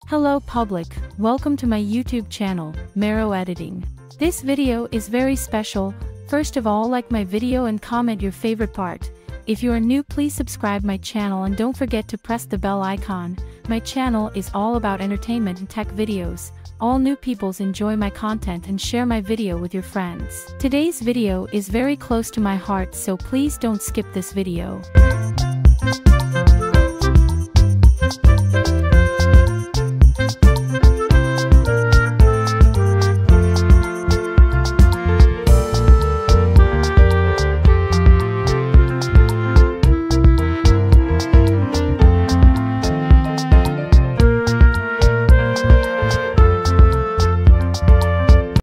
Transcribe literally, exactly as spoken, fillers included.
Hello public, welcome to my YouTube channel, Marrow Editing. This video is very special. First of all, like my video and comment your favorite part. If you are new, please subscribe my channel and don't forget to press the bell icon. My channel is all about entertainment and tech videos. All new peoples enjoy my content and share my video with your friends. Today's video is very close to my heart, so please don't skip this video.